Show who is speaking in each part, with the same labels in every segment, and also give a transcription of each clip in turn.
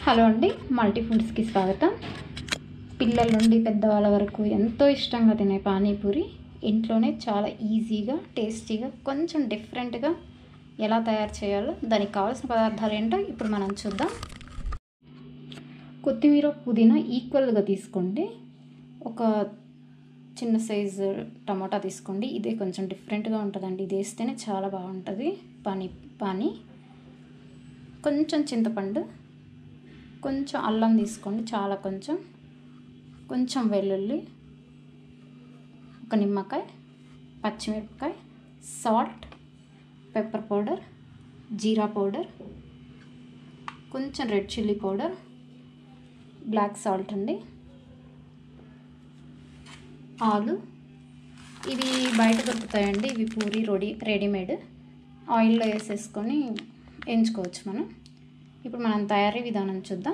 Speaker 1: Hello అండి, multi ఫుడ్స్కి స్వాగతం. పిల్లల నుండి పెద్దవాళ్ళ వరకు ఎంతో ఇష్టంగా తినే పానీపూరి ఇంట్లోనే చాలా ఈజీగా, టేస్టీగా, కొంచెం డిఫరెంట్గా ఎలా తయారు చేయాలో దానికి కావాల్సిన పదార్థాలు ఏంటో ఇప్పుడు మనం చూద్దాం. కొత్తిమీర, పుదీనా ఈక్వల్గా తీసుకోండి. ఒక చిన్న సైజు టమాటా తీసుకోండి. ఇదే కొంచెం డిఫరెంట్గా ఉంటుందండి. ఇది వేస్తేనే చాలా బాగుంటుంది పానీ. కొంచెం చింతపండు, కొంచెం అల్లం తీసుకోండి, చాలా కొంచెం వెల్లుల్లి, ఒక నిమ్మకాయ, పచ్చిమిరపకాయ, సాల్ట్, పెప్పర్ పౌడర్, జీరా పౌడర్, కొంచెం red chilli powder, black salt అండి, ఆలు. ఇవి బయట దొరుకుతాయండి. ఇవి పూరి రెడీమేడ్. ఆయిల్లో వేసేసుకొని వేయించుకోవచ్చు మనం. ఇప్పుడు మనం తయారీ విధానం చూద్దాం.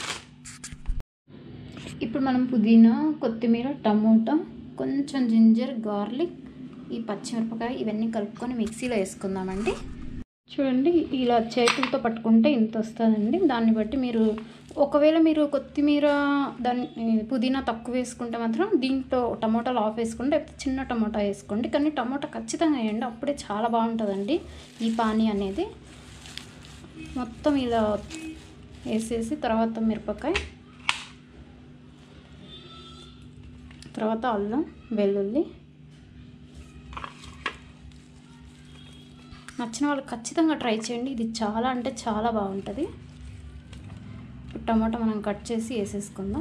Speaker 1: ఇప్పుడు మనం పుదీనా, కొత్తిమీర, టమోటా, కొంచెం జింజర్, గార్లిక్, ఈ పచ్చిమిరపకాయ ఇవన్నీ కలుపుకొని మిక్సీలో వేసుకుందామండి. చూడండి, ఇలా చేతులతో పట్టుకుంటే ఇంత వస్తుందండి. దాన్ని బట్టి ఒకవేళ మీరు కొత్తిమీర పుదీనా తక్కువ వేసుకుంటే మాత్రం దీంట్లో టమోటాలు ఆఫ్ వేసుకుంటే చిన్న టమోటా వేసుకోండి. కానీ టమోటా ఖచ్చితంగా వేయండి, అప్పుడే చాలా బాగుంటుందండి ఈ పానీ అనేది. మొత్తం ఇలా వేసేసి తర్వాత మిరపకాయ, తర్వాత అల్లం, వెల్లుల్లి. నచ్చిన వాళ్ళు ఖచ్చితంగా ట్రై చేయండి. ఇది చాలా అంటే చాలా బాగుంటుంది. టమాటా మనం కట్ చేసి వేసేసుకుందాం.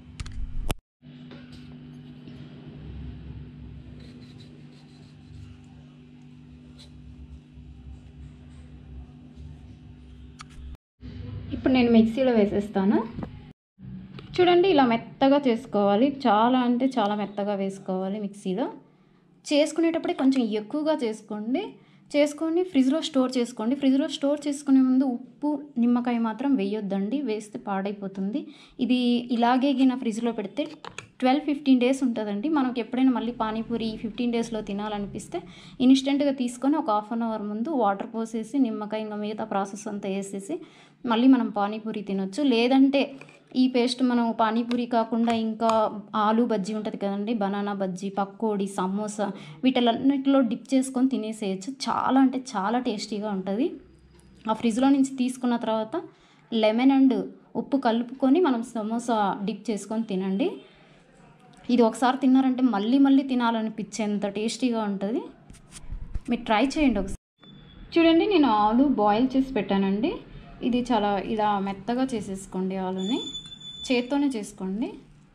Speaker 1: ఇప్పుడు నేను మిక్సీలో వేసేస్తాను. చూడండి, ఇలా మెత్తగా చేసుకోవాలి. చాలా అంటే చాలా మెత్తగా వేసుకోవాలి మిక్సీలో. చేసుకునేటప్పుడే కొంచెం ఎక్కువగా చేసుకొని ఫ్రిడ్జ్లో స్టోర్ చేసుకోండి. ఫ్రిడ్జ్లో స్టోర్ చేసుకునే ముందు ఉప్పు, నిమ్మకాయ మాత్రం వేయొద్దండి, వేస్తే పాడైపోతుంది. ఇది ఇలాగే ఫ్రిడ్జ్లో పెడితే 12-15 డేస్ ఉంటుందండి. మనకు ఎప్పుడైనా మళ్ళీ పానీపూరి 15 డేస్లో తినాలనిపిస్తే ఇన్స్టెంట్గా తీసుకొని ఒక హాఫ్ అన్ అవర్ ముందు వాటర్ పోసేసి నిమ్మకాయ ఇంకా మిగతా ప్రాసెస్ అంతా వేసేసి మళ్ళీ మనం పానీపూరి తినొచ్చు. లేదంటే ఈ పేస్ట్ మనం పానీపూరి కాకుండా ఇంకా ఆలు బజ్జీ ఉంటుంది కదండి, బనానా బజ్జీ, పకోడీ, సమోసా వీటిలన్నిటిలో డిప్ చేసుకొని తినేసేయచ్చు. చాలా అంటే చాలా టేస్టీగా ఉంటుంది. ఆ ఫ్రిడ్జ్లో నుంచి తీసుకున్న తర్వాత లెమన్ అండ్ ఉప్పు కలుపుకొని మనం సమోసా డిప్ చేసుకొని తినండి. ఇది ఒకసారి తిన్నారంటే మళ్ళీ మళ్ళీ తినాలనిపించేంత టేస్టీగా ఉంటుంది. మీరు ట్రై చేయండి ఒకసారి. చూడండి, నేను ఆలు బాయిల్ చేసి పెట్టానండి. ఇది చాలా ఇలా మెత్తగా చేసేసుకోండి. ఆలుని చేత్తోనే చేసుకోండి.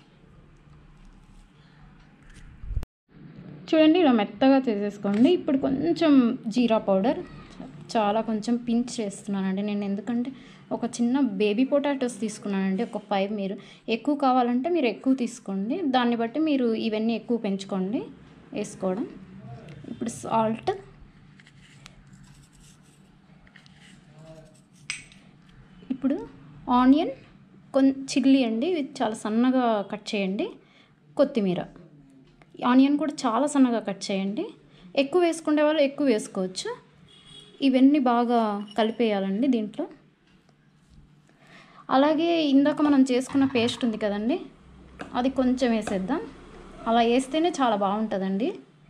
Speaker 1: చూడండి, ఇలా మెత్తగా చేసేసుకోండి. ఇప్పుడు కొంచెం జీరా పౌడర్, చాలా కొంచెం పించ్ చేస్తున్నానండి నేను. ఎందుకంటే ఒక చిన్న బేబీ పొటాటోస్ తీసుకున్నానండి, ఒక 5. మీరు ఎక్కువ కావాలంటే మీరు ఎక్కువ తీసుకోండి. దాన్ని బట్టి మీరు ఇవన్నీ ఎక్కువ పెంచుకోండి వేసుకోవడం. ఇప్పుడు సాల్ట్, ఇప్పుడు ఆనియన్, చిల్లీ అండి, ఇది చాలా సన్నగా కట్ చేయండి. కొత్తిమీర, ఆనియన్ కూడా చాలా సన్నగా కట్ చేయండి. ఎక్కువ వేసుకునే వాళ్ళు ఎక్కువ వేసుకోవచ్చు. ఇవన్నీ బాగా కలిపేయాలండి దీంట్లో. అలాగే ఇందాక మనం చేసుకున్న పేస్ట్ ఉంది కదండి, అది కొంచెం వేసేద్దాం. అలా వేస్తేనే చాలా బాగుంటుందండి.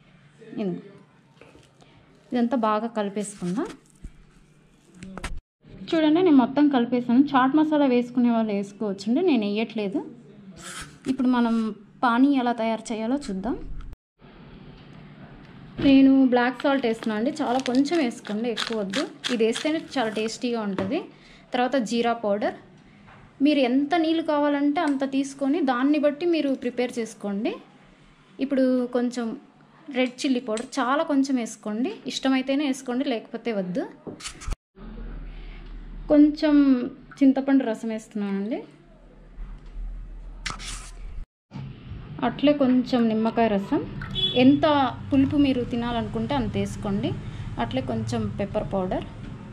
Speaker 1: ఇదంతా బాగా కలిపేసుకుందాం. చూడండి, నేను మొత్తం కలిపేసాను. చాట్ మసాలా వేసుకునే వాళ్ళు వేసుకోవచ్చండి, నేను వేయట్లేదు. ఇప్పుడు మనం పానీ ఎలా తయారు చేయాలో చూద్దాం. నేను బ్లాక్ సాల్ట్ వేస్తున్నాను అండి, చాలా కొంచెం వేసుకోండి, ఎక్కువ వద్దు. ఇది వేస్తేనే చాలా టేస్టీగా ఉంటుంది. తర్వాత జీరా పౌడర్, మీరు ఎంత నీళ్ళు కావాలంటే అంత తీసుకొని దాన్ని బట్టి మీరు ప్రిపేర్ చేసుకోండి. ఇప్పుడు కొంచెం రెడ్ చిల్లీ పౌడర్, చాలా కొంచెం వేసుకోండి, ఇష్టమైతేనే వేసుకోండి, లేకపోతే వద్దు. కొంచెం చింతపండు రసం వేస్తున్నానండి. అట్లే కొంచెం నిమ్మకాయ రసం, ఎంత పులుపు మీరు తినాలనుకుంటే అంత వేసుకోండి. అట్లే కొంచెం పెప్పర్ పౌడర్.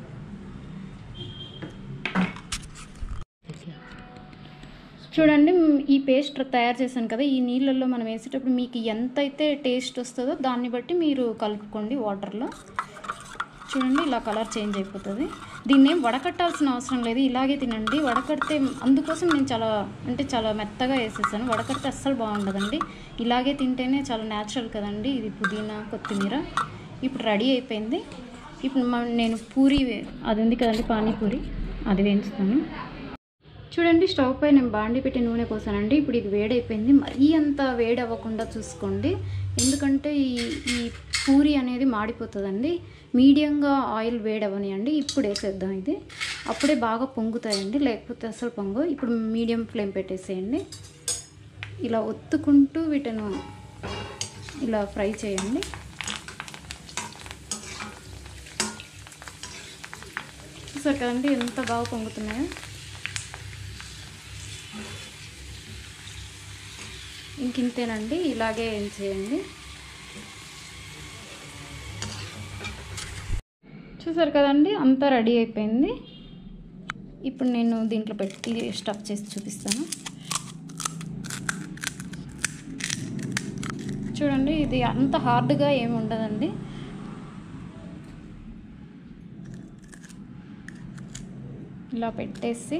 Speaker 1: చూడండి, ఈ పేస్ట్ తయారు చేశాను కదా, ఈ నీళ్ళల్లో మనం వేసేటప్పుడు మీకు ఎంత అయితే టేస్ట్ వస్తుందో దాన్ని బట్టి మీరు కలుపుకోండి వాటర్లో. చూడండి ఇలా కలర్ చేంజ్ అయిపోతుంది. దీన్ని ఏం వడకట్టాల్సిన అవసరం లేదు, ఇలాగే తినండి. వడకడితే అందుకోసం నేను చాలా మెత్తగా వేసేసాను. వడకడితే అస్సలు బాగుండదండి. ఇలాగే తింటేనే చాలా న్యాచురల్ కదండి. ఇది పుదీనా కొత్తిమీర. ఇప్పుడు రెడీ అయిపోయింది. ఇప్పుడు నేను పూరి అది ఉంది కదండి పానీపూరి, అది వేయించుతాను. చూడండి స్టవ్ పై నేను బాండి పెట్టి నూనె పోసానండి. ఇప్పుడు ఇది వేడైపోయింది. మరీ అంత వేడి అవ్వకుండా చూసుకోండి, ఎందుకంటే ఈ పూరి అనేది మాడిపోతుందండి. మీడియంగా ఆయిల్ వేడవనియండి. ఇప్పుడు వేసేద్దాం ఇది, అప్పుడే బాగా పొంగుతాయండి, లేకపోతే అసలు పొంగు. ఇప్పుడు మీడియం ఫ్లేమ్ పెట్టేసేయండి. ఇలా ఒత్తుకుంటూ వీటిని ఇలా ఫ్రై చేయండి. చూసారు కదండి ఎంత బాగా పొంగుతున్నాయో. ఇంకింతేనండి, ఇలాగే ఏం చేయండి. చూసారు కదండి అంతా రెడీ అయిపోయింది. ఇప్పుడు నేను దీంట్లో పెట్టి స్టఫ్ చేసి చూపిస్తాను. చూడండి ఇది అంత హార్డ్గా ఏమి ఉండదండి. ఇలా పెట్టేసి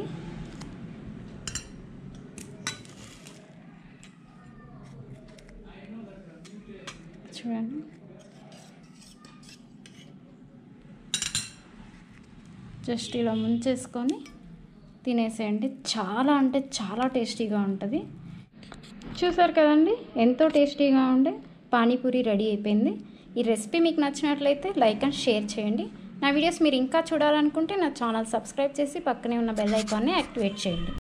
Speaker 1: చూడండి జస్ట్ ఇలా ముంచేసుకొని తినేసేయండి. చాలా అంటే చాలా టేస్టీగా ఉంటుంది. చూసారు కదండి ఎంతో టేస్టీగా ఉండే పానీపూరి రెడీ అయిపోయింది. ఈ రెసిపీ మీకు నచ్చినట్లయితే లైక్ అండ్ షేర్ చేయండి. నా వీడియోస్ మీరు ఇంకా చూడాలనుకుంటే నా ఛానల్ సబ్స్క్రైబ్ చేసి పక్కనే ఉన్న బెల్ ఐకాన్ని యాక్టివేట్ చేయండి.